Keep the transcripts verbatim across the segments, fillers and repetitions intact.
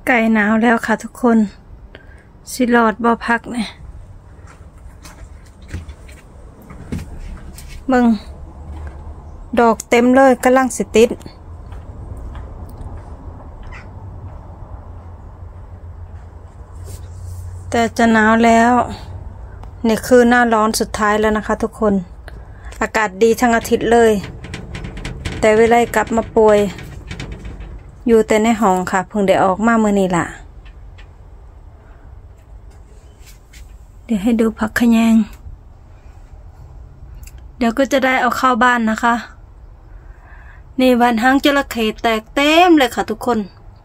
ไก่หนาวแล้วค่ะทุกคนสิรอดบ่พักเนี่ยมึงดอกเต็มเลยกำลังสิติดแต่จะหนาวแล้วนี่คือหน้าร้อนสุดท้ายแล้วนะคะทุกคนอากาศดีทั้งอาทิตย์เลยแต่เวลากลับมาป่วยอยู่แต่ในห้องค่ะเพิ่งได้ออกมาเมื่อนี้ล่ะเดี๋ยวให้ดูผักขะแยงเดี๋ยวก็จะได้เอาเข้าบ้านนะคะนี่วันหางจระเข้แตกเต็มเลยค่ะทุกคน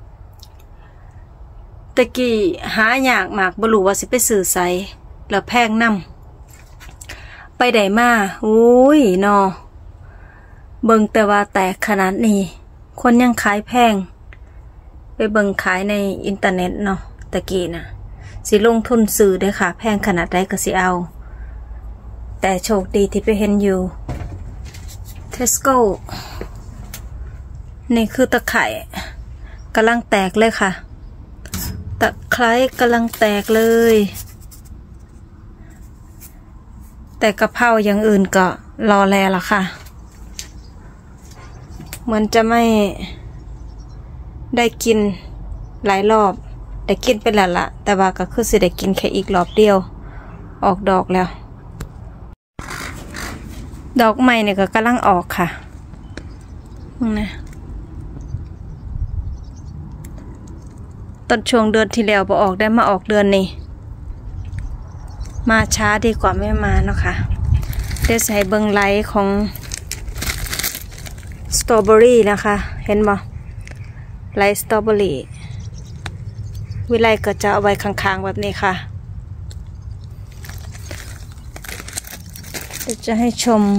ตะกี้หายากมากบ่รู้ว่าสิไปซื้อไสแล้วแพงนำไปได้มาอุ้ยนอเบิ่งแต่ว่าแตกขนาดนี้คนยังขายแพงไปเบิ่งขายในอินเทอร์เน็ตเนาะตะกี้น่ะสิลงทุนซื้อได้ค่ะแพงขนาดใดก็สิเอาแต่โชคดีที่ไปเห็นอยู่เทสโก้นี่คือตะไคร่กำลังแตกเลยค่ะตะไคร้กำลังแตกเลยแต่กะเพราอย่างอื่นก็รอแลละค่ะเหมือนจะไม่ได้กินหลายรอบได้กินไปแล้วละแต่ว่าก็คือสิได้กินแค่อีกรอบเดียวออกดอกแล้วดอกใหม่เนี่ยก็กำลังออกค่ะนะต้นช่วงเดือนที่แล้วพอออกได้มาออกเดือนนี้มาช้าดีกว่าไม่มาเนาะค่ะเดี๋ยวใส่เบิ้งไลท์ของสตรอเบอรี่นะคะเห็นบ่ไลท์สตรอเบอรี่วิไลก็จะเอาไว้ข้างๆแบบนี้ค่ะเดี๋ยวจะให้ชม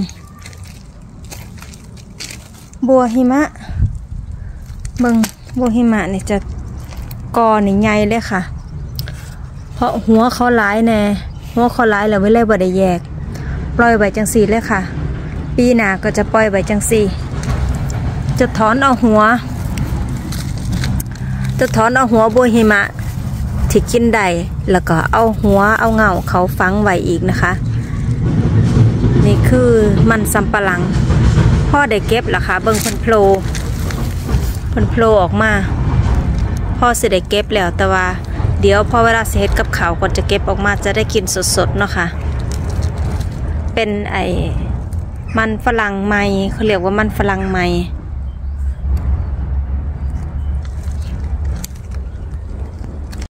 บัวหิมะเบิ้งบัวหิมะเนี่ยจะกอนี่ใหญ่เลยค่ะเพราะหัวเขาหลายแน่หัวเขาหลายแล้ววิไลบ่ได้แยกปล่อยไว้จังสี่เลยค่ะปีหน้าก็จะปล่อยไว้จังสี่จะถอนเอาหัวจะถอนเอาหัวบัวหิมะที่กินได้แล้วก็เอาหัวเอาเงาเขาฝังไว้อีกนะคะนี่คือมันสำปะหลังพ่อได้เก็บแล้วค่ะเบิ่งพันโผล่พันโผล่ออกมาพ่อสิได้เก็บแล้วแต่ว่าเดี๋ยวพอเวลาเสร็จกับเขาก่อนจะเก็บออกมาจะได้กินสดๆเนาะค่ะเป็นไอ้มันฝรั่งใหม่เขาเรียกว่ามันฝรั่งใหม่